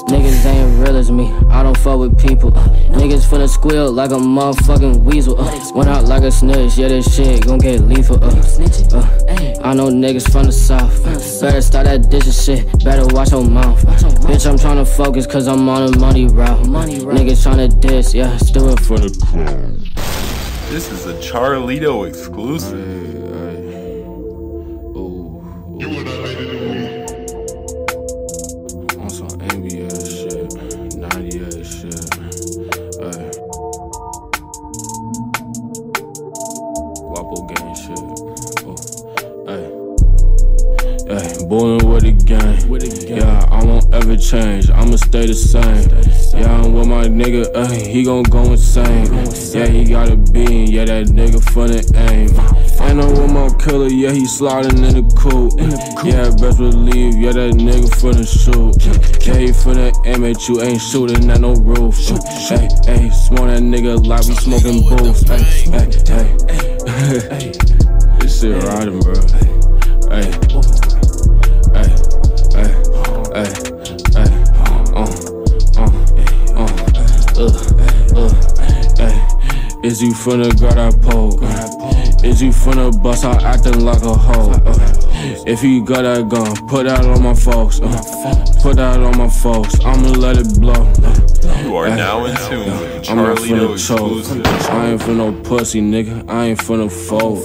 Niggas ain't real as me, I don't fuck with people. Niggas finna squeal like a motherfucking weasel. Went out like a snitch, yeah, this shit gon' get lethal. I know niggas from the south. Better start that dish of shit, better watch your mouth. Bitch, I'm tryna focus cause I'm on a money route. Niggas tryna diss, yeah, let's do it for the crowd. This is a Charlito exclusive. On some NBA shit, 98 shit. Guapo gang shit. Ballin' with the gang. Yeah, I won't ever change. I'ma stay the same. Yeah, I'm with my nigga. He gon' go insane. Yeah, he got a bean. Yeah, that nigga finna aim. And I'm with my killer. Yeah, he sliding in the coupe. Yeah, best believe. Yeah, that nigga finna shoot. Yeah, he finna aim at you. Ain't shooting at no roof. Hey, smoke that nigga like we smoking booze. Hey. This shit riding, bro. Hey. Is you finna grab that pole? Is you finna bust out acting like a hoe? If you got that gun, put that on my folks. Put that on my folks. I'ma let it blow. You are now in tune with Charlito exclusive. I ain't for no pussy, nigga. I ain't finna fold.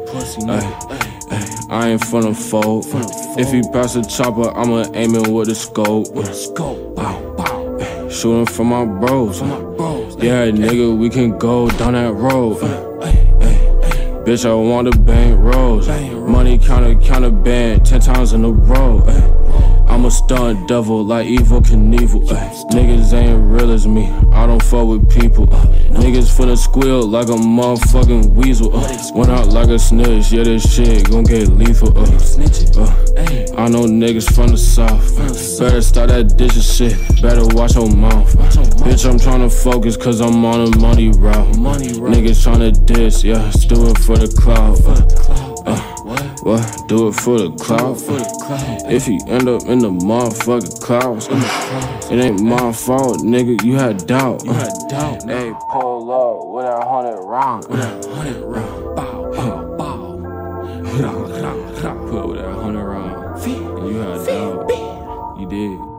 I ain't finna fold. If he pass a chopper, I'ma aim it with a scope. Shooting for my bros. Yeah, nigga, we can go down that road. Bitch, I want to bang rolls. Money counter band 10 times in a row. I'm a stunt devil like Evel Knievel. Niggas ain't real as me, I don't fuck with people. Niggas finna squeal like a motherfucking weasel. Went out like a snitch, yeah, this shit gon' get lethal. I know niggas from the south. Better start that dish of shit, better watch your mouth. Bitch, I'm tryna focus cause I'm on a money route. Niggas tryna diss, yeah, let's do it for the clout. What? Do it for the clout? If you end up in the motherfucking clouds, it ain't my fault, nigga, you had doubt. Hey, pull up with that 100 round. Bow, bow, bow. Put with that 100 round. And you had doubt. You did.